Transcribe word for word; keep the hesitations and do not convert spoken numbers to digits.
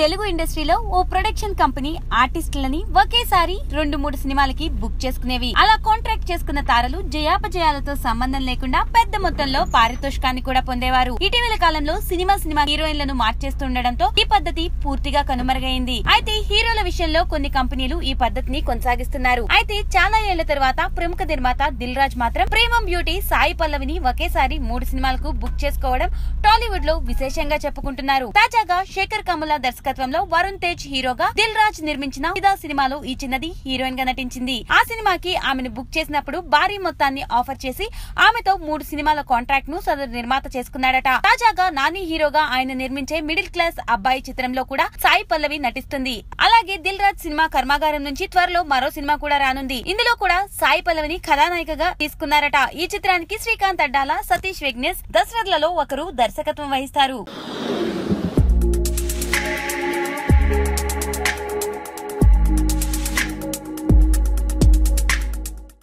తెలుగు ఇండస్ట్రీలో ఓ production company ఆర్టిస్టులని ఒకేసారి రెండు మూడు సినిమాలకి బుక్ చేసుకునేవి. అలా కాంట్రాక్ట్ చేసుకున్న తారలు జయాపజయాలతో సంబంధం లేకుండా పెద్ద మొత్తంలో పారితోషికాన్ని కూడా పొందేవారు. ఇటీవల కాలంలో సినిమా సినిమా హీరోయిన్లను మార్చేస్తుండటంతో ఈ పద్ధతి పూర్తిగా కనుమరుగైంది. అయితే హీరోల విషయంలో కొన్ని కంపెనీలు ఈ పద్ధతిని కొనసాగిస్తున్నారు. అయితే చాలా ఏళ్ల తర్వాత ప్రముఖ నిర్మాత దిల్ రాజు మాత్రం ప్రేమం బ్యూటీ సాయి పల్లవిని ఒకేసారి మూడు సినిమాలకు బుక్ చేసుకోవడం టాలీవుడ్ లో విశేషంగా చెప్పుకుంటున్నారు. తాజాగా శేఖర్ కమ్ముల దర్శకత్వంలో వరుణ్ తేజ్ హీరోగా దిల్ రాజు నిర్మించిన ఫిదా సినిమాలో ఈ చిన్నది హీరోయిన్ గా నటించింది. ఆ సినిమాకి ఆమెను బుక్ చేసినప్పుడు భారీ మొత్తాన్ని ఆఫర్ చేసి ఆమెతో మూడు సినిమాల కాంట్రాక్ట్ ను సదరు నిర్మాత చేసుకున్నాడట. తాజాగా నాని హీరోగా ఆయన నిర్మించే మిడిల్ క్లాస్ అబ్బాయి చిత్రంలో కూడా సాయి పల్లవి నటిస్తుంది. అలాగే దిల్ రాజు సినిమా కర్మాగారం నుంచి త్వరలో మరో సినిమా కూడా రానుంది. ఇందులో కూడా సాయి పల్లవిని కథానాయికగా తీసుకున్నారట. ఈ చిత్రానికి శ్రీకాంత్ అడ్డాల, సతీష్ విఘ్నేష్ దశరథ్లలో ఒకరు దర్శకత్వం వహిస్తారు.